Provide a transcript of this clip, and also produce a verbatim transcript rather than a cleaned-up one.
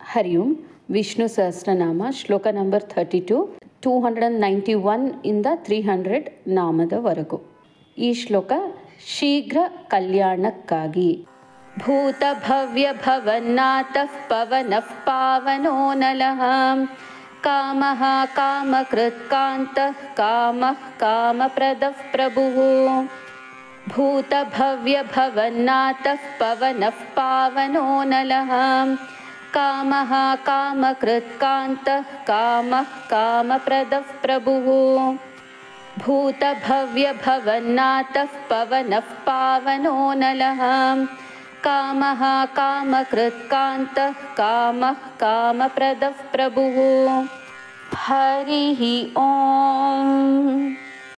Hari Om. Vishnu Sahasranama, Shloka number thirty-two, two hundred ninety-one in the three hundred ನಾಮದ ವರೆಗೂ. ಈ ಶ್ಲೋಕ ಶೀಘ್ರ ಕಲ್ಯಾಣಕ್ಕಾಗಿ. ಭೂತ ಭವ್ಯ ಭವನ್ನಾಥಃ ಪವನಃ ಪಾವನೋ ನಲಃ ಕಾಮಃ ಕಾಮಕೃತ್ ಕಾಂತಃ ಕಾಮಃ ಕಾಮಪ್ರದಃ ಪ್ರಭುಃ. ಭೂತ ಭವ್ಯ ಭವನ್ನಾಥಃ ಪವನಃ ಪಾವನೋ ನಲಃ ಕಾಮಃ ಕಾಮಕೃತ್ ಕಾಂತಃ ಕಾಮಃ ಕಾಮಪ್ರದಃ ಪ್ರಭುಃ. ಭೂತ ಭವ್ಯ ಭವನ್ನಾಥಃ ಪವನಃ ಪಾವನೋ ನಲಃ ಕಾಮಃ ಕಾಮಕೃತ್ ಕಾಂತಃ ಕಾಮಃ ಕಾಮಪ್ರದಃ ಪ್ರಭುಃ. ಹರಿ ಓಂ.